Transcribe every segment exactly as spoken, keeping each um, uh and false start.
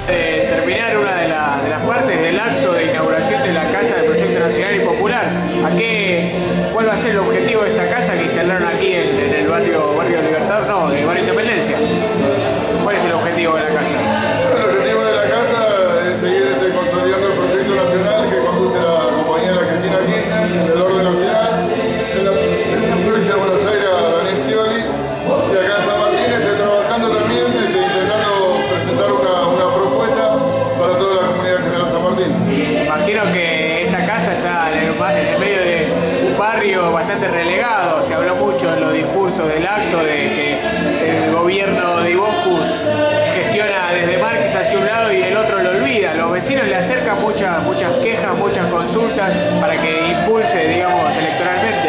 de terminar una de, la, de las partes del acto de inauguración de la Casa del Proyecto Nacional y Popular. ¿A qué, ¿Cuál va a ser el objetivo de esta casa que instalaron aquí en, en el barrio, barrio Libertador, no, de Barrio Independencia? ¿Cuál es el objetivo de la casa? Bueno, el objetivo de la casa es seguir este, consolidando el proyecto nacional que conduce la compañera Cristina Kirchner del orden nacional, en la, en la provincia de Buenos Aires, a Daniel Scioli, y acá en San Martín esté trabajando también, esté intentando presentar una, una propuesta para toda la comunidad general San Martín. Imagino que esta casa está en el, en el medio de un barrio bastante relegado. Se habló mucho en los discursos del acto de que el gobierno de Iboscus gestiona desde Márquez hacia un lado y el otro lo olvida. Los vecinos le acercan muchas, muchas quejas, muchas consultas para que impulse, digamos, electoralmente.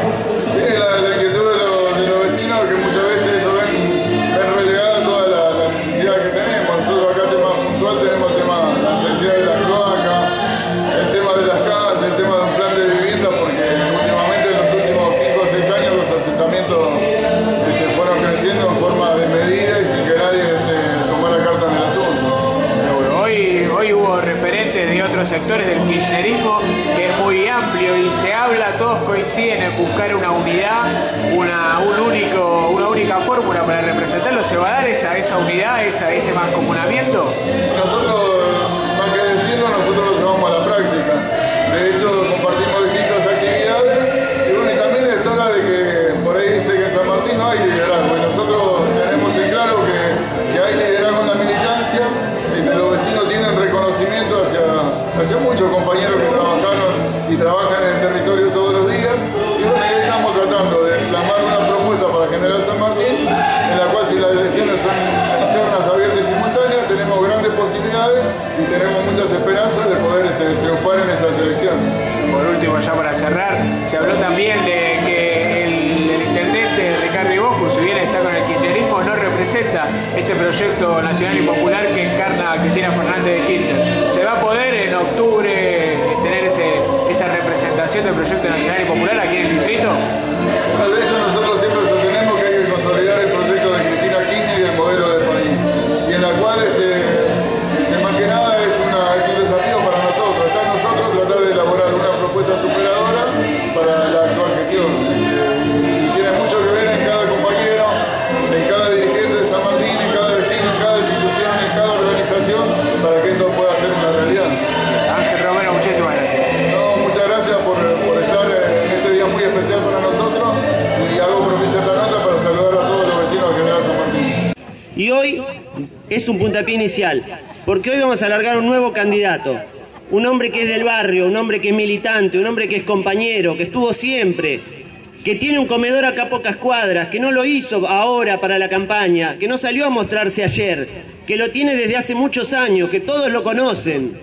Sí, la, la inquietud de los, de los vecinos, que muchas veces ellos ven, ven relegada toda la, la necesidad que tenemos. Nosotros acá, tema puntual, tenemos el tema, la necesidad de la cloaca, el tema de las calles, el tema de un plan de vivienda, porque últimamente en los últimos cinco o seis años los asentamientos este, fueron creciendo en forma de medida y sin que nadie este, tomara cartas en el asunto. Seguro. Hoy, hoy hubo referentes de otros sectores del kirchnerismo que es muy amplio y se habla, todos coinciden en buscar una unidad, una, un único, una única fórmula para representarlo. ¿Se va a dar esa, esa unidad, esa, ese mancomunamiento? Nosotros, más que decirlo, nosotros lo llevamos a la práctica. De hecho, compartimos distintas actividades y bueno, y también es hora de que por ahí dice que en San Martín no hay liderazgo y nosotros tenemos en claro que, que hay liderazgo en la militancia y que los vecinos tienen reconocimiento hacia, hacia muchos compañeros que trabajaron y trabajan en el territorio todos los días y bueno, ahí estamos tratando de plasmar una propuesta para General San Martín en la cual si las elecciones son internas, abiertas y simultáneas tenemos grandes posibilidades y tenemos muchas esperanzas de poder este, triunfar en esas elecciones. Por último, ya para cerrar, se habló también de que el, el intendente Ricardo Iboscus, si bien está con el kirchnerismo, no representa este proyecto nacional y popular que encarna a Cristina Fernández de Kirchner. ¿Se va a poder en octubre tener ese, esa representación del proyecto nacional y popular aquí en el distrito? Bueno, de hecho, nosotros siempre sostenemos que hay que consolidar el proyecto de Cristina Kirchner y el modelo del país, y en la cual este, este, más que nada es, una, es un desafío para nosotros. Está en nosotros tratar de elaborar una propuesta superadora para la actual gestión. Este, y tiene mucho que ver en cada compañero, en cada dirigente de San Martín, en cada vecino, en cada institución, en cada organización, para que esto pueda ser una realidad. Ángel Romero, muchísimas gracias. No, muchas gracias por, por estar en este día muy especial para nosotros y hago propicia esta nota para saludar a todos los vecinos de General San Martín. Y hoy es un puntapié inicial, porque hoy vamos a alargar un nuevo candidato, un hombre que es del barrio, un hombre que es militante, un hombre que es compañero, que estuvo siempre, que tiene un comedor acá a pocas cuadras, que no lo hizo ahora para la campaña, que no salió a mostrarse ayer, que lo tiene desde hace muchos años, que todos lo conocen.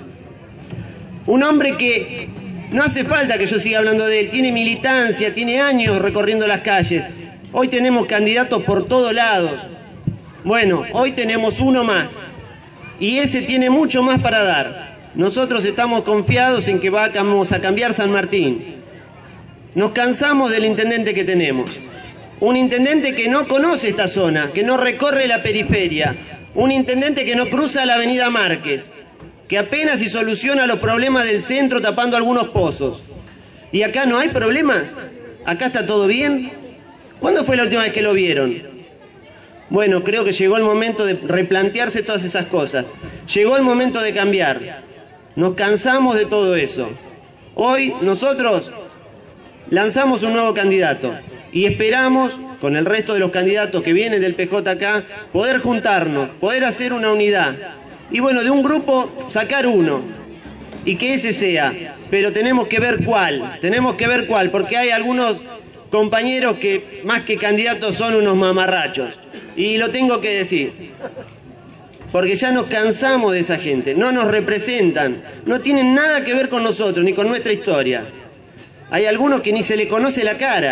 Un hombre que no hace falta que yo siga hablando de él, tiene militancia, tiene años recorriendo las calles. Hoy tenemos candidatos por todos lados. Bueno, hoy tenemos uno más y ese tiene mucho más para dar. Nosotros estamos confiados en que vamos a cambiar San Martín. Nos cansamos del intendente que tenemos. Un intendente que no conoce esta zona, que no recorre la periferia. Un intendente que no cruza la avenida Márquez, que apenas si soluciona los problemas del centro tapando algunos pozos. ¿Y acá no hay problemas? ¿Acá está todo bien? ¿Cuándo fue la última vez que lo vieron? Bueno, creo que llegó el momento de replantearse todas esas cosas. Llegó el momento de cambiar. Nos cansamos de todo eso. Hoy nosotros lanzamos un nuevo candidato y esperamos, con el resto de los candidatos que vienen del P J acá, poder juntarnos, poder hacer una unidad. Y bueno, de un grupo sacar uno y que ese sea. Pero tenemos que ver cuál, tenemos que ver cuál, porque hay algunos compañeros que más que candidatos son unos mamarrachos. Y lo tengo que decir, porque ya nos cansamos de esa gente, no nos representan, no tienen nada que ver con nosotros, ni con nuestra historia. Hay algunos que ni se le conoce la cara,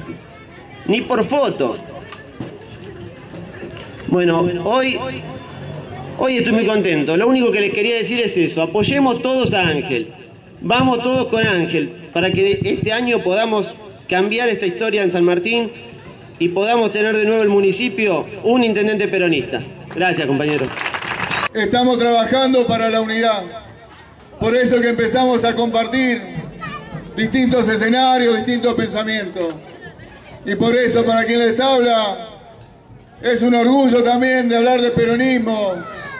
ni por foto. Bueno, hoy, hoy estoy muy contento, lo único que les quería decir es eso, apoyemos todos a Ángel, vamos todos con Ángel, para que este año podamos cambiar esta historia en San Martín y podamos tener de nuevo el municipio un intendente peronista. Gracias, compañeros. Estamos trabajando para la unidad. Por eso que empezamos a compartir distintos escenarios, distintos pensamientos. Y por eso, para quien les habla, es un orgullo también de hablar de peronismo.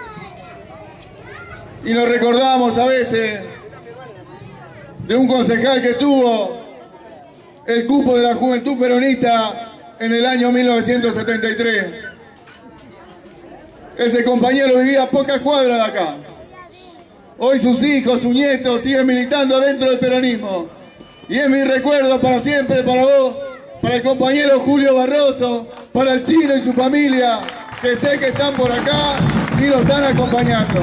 Y nos recordamos a veces de un concejal que tuvo el cupo de la Juventud Peronista en el año mil novecientos setenta y tres. Ese compañero vivía a pocas cuadras de acá. Hoy sus hijos, sus nietos siguen militando dentro del peronismo. Y es mi recuerdo para siempre, para vos, para el compañero Julio Barroso, para el Chino y su familia, que sé que están por acá y nos están acompañando.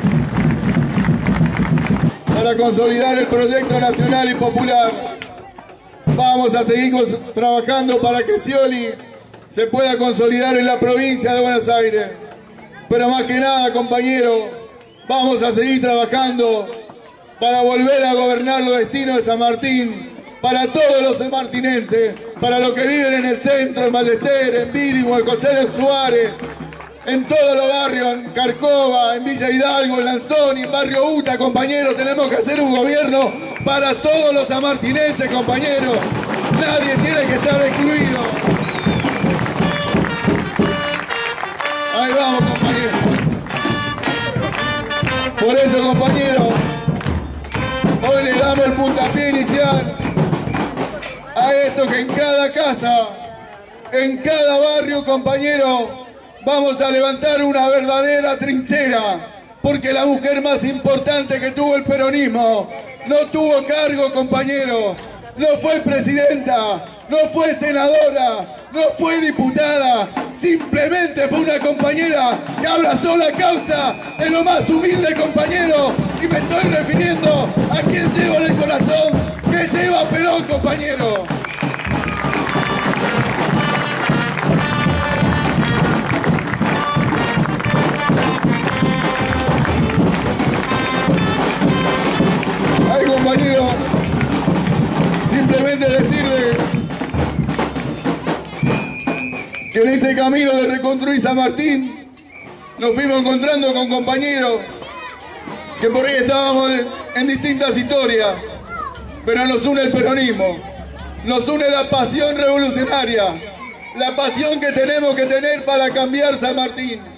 Para consolidar el proyecto nacional y popular, vamos a seguir trabajando para que Scioli se pueda consolidar en la provincia de Buenos Aires. Pero más que nada, compañeros, vamos a seguir trabajando para volver a gobernar los destinos de San Martín, para todos los sanmartinenses, para los que viven en el centro, en Ballester, en Bilingüe, en José de Suárez, en todos los barrios, en Carcova, en Villa Hidalgo, en Lanzoni, en Barrio Uta, compañeros, tenemos que hacer un gobierno para todos los sanmartinenses, compañeros. Nadie tiene que estar excluido. Ahí vamos, compañeros. Por eso, compañeros, hoy le damos el puntapié inicial a esto que en cada casa, en cada barrio, compañeros, vamos a levantar una verdadera trinchera, porque la mujer más importante que tuvo el peronismo no tuvo cargo, compañero, no fue presidenta, no fue senadora, no fue diputada, simplemente fue una compañera que abrazó la causa de lo más humilde, compañero, y me estoy refiriendo a quien llevo en el corazón, que es Eva Perón, compañero. Ay, compañero, simplemente decirle que en este camino de reconstruir San Martín nos fuimos encontrando con compañeros que por ahí estábamos en distintas historias, pero nos une el peronismo, nos une la pasión revolucionaria, la pasión que tenemos que tener para cambiar San Martín.